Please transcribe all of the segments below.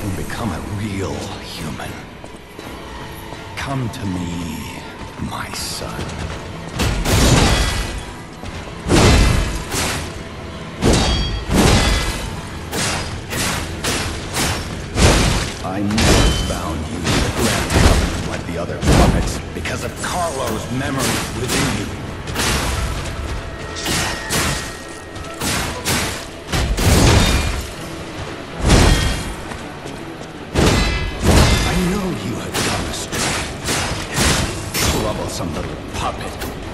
become a real human. Come to me, my son. I never found you the grand covenant like the other puppets because of Carlo's memories within you. I know you have gone astray. Troublesome little puppet.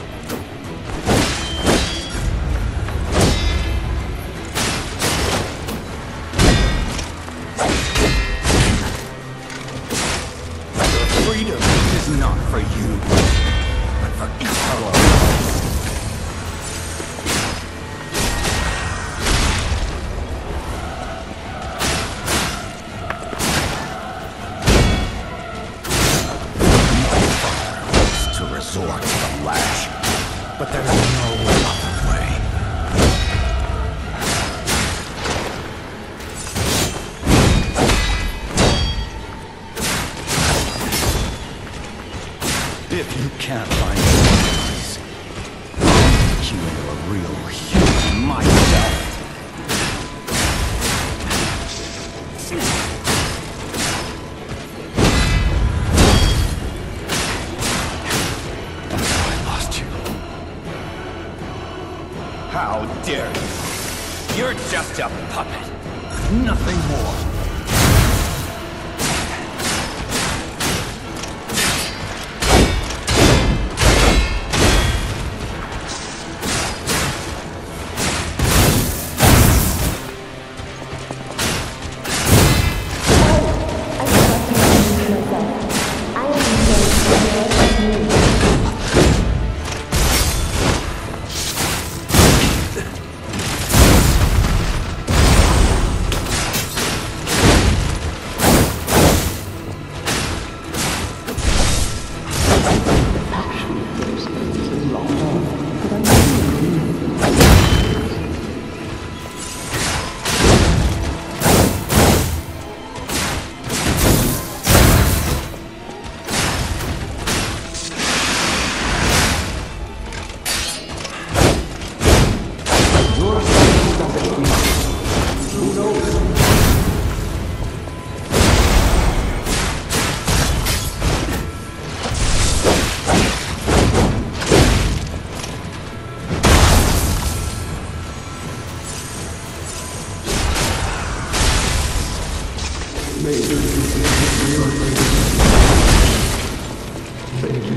Freedom is not for you, but for Carlo. My father wants to resort to the lash, but there's no other way. If you can't find your place, I'll make you into a real human myself. I lost you. How dare you? You're just a puppet. Nothing more. Thank you.